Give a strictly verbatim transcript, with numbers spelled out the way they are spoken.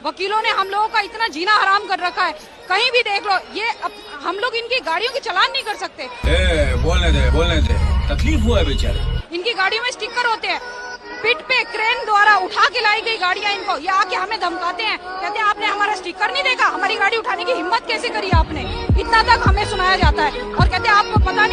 वकीलों ने हम लोगों का इतना जीना हराम कर रखा है। कहीं भी देख लो, ये अब हम लोग इनकी गाड़ियों की चालान नहीं कर सकते। ए, बोलने दे बोलने दे, तकलीफ हुआ है बेचारे। इनकी गाड़ियों में स्टिकर होते हैं, पिट पे क्रेन द्वारा उठा के लाई गई गाड़ियां इनको, ये आके हमें धमकाते हैं, कहते हैं आपने हमारा स्टिकर नहीं देखा, हमारी गाड़ी उठाने की हिम्मत कैसे करी आपने, इतना तक हमें सुनाया जाता है। और कहते हैं आपको पता नहीं